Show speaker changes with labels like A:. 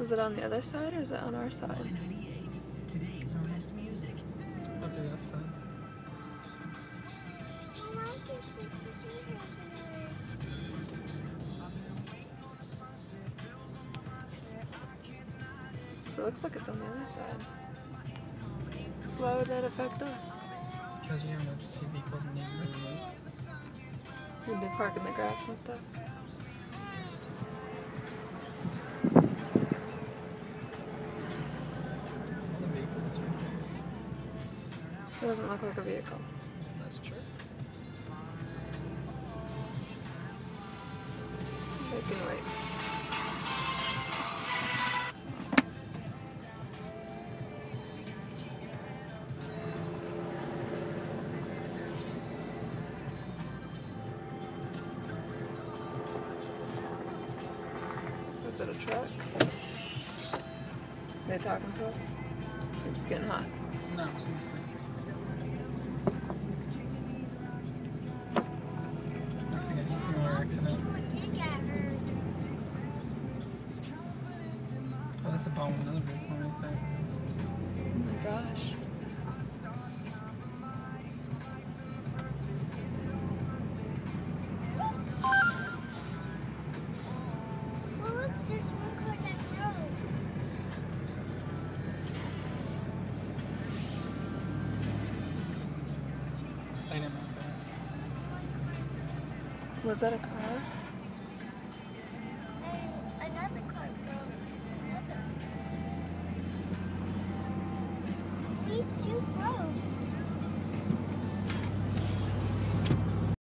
A: So is it on the other side or is it on our side?
B: Probably that side.
A: So it looks like it's on the other side. So why would that affect us?
B: Because your emergency vehicles need to move.
A: We'd be parking the grass and stuff.
B: All the vehicles are
A: It doesn't look like a vehicle.
B: That's true.
A: They can wait. Is it a truck? They talking to us? They're just getting hot.
B: No, it's mistakes. Looks like an 18-hour accident. Oh, that's a bomb with another vehicle right there.
A: Oh my gosh.
B: I didn't know that.
A: Was that a car?
C: Another car goes. See, two roads.